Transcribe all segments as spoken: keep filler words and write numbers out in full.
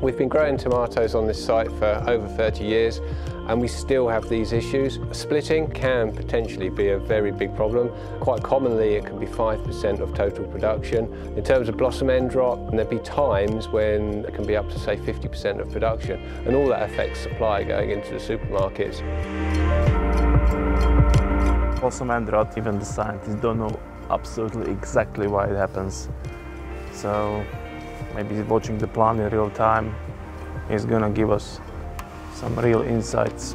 We've been growing tomatoes on this site for over thirty years and we still have these issues. Splitting can potentially be a very big problem. Quite commonly it can be five percent of total production. In terms of blossom end drop, there'd be times when it can be up to say fifty percent of production, and all that affects supply going into the supermarkets. Blossom end rot, even the scientists don't know absolutely exactly why it happens. So maybe watching the plant in real time is gonna give us some real insights.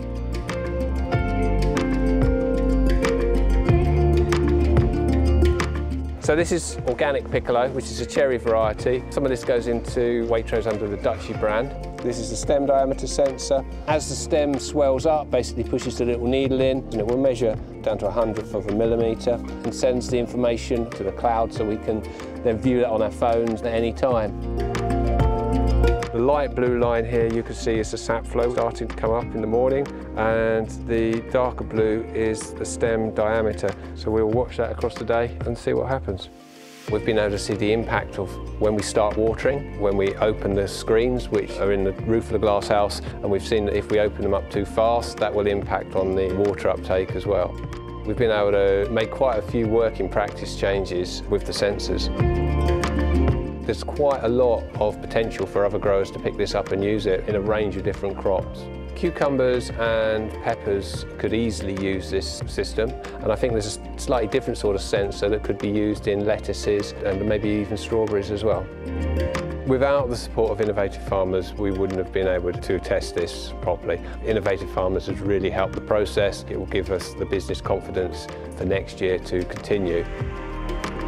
So this is organic piccolo, which is a cherry variety. Some of this goes into Waitrose under the Duchy brand. This is the stem diameter sensor. As the stem swells up, basically pushes the little needle in, and it will measure down to a hundredth of a millimetre and sends the information to the cloud so we can then view that on our phones at any time. The light blue line here you can see is the sap flow starting to come up in the morning, and the darker blue is the stem diameter. So we'll watch that across the day and see what happens. We've been able to see the impact of when we start watering, when we open the screens which are in the roof of the glass house, and we've seen that if we open them up too fast, that will impact on the water uptake as well. We've been able to make quite a few working practice changes with the sensors. There's quite a lot of potential for other growers to pick this up and use it in a range of different crops. Cucumbers and peppers could easily use this system, and I think there's a slightly different sort of sensor that could be used in lettuces and maybe even strawberries as well. Without the support of Innovative Farmers, we wouldn't have been able to test this properly. Innovative Farmers has really helped the process. It will give us the business confidence for next year to continue.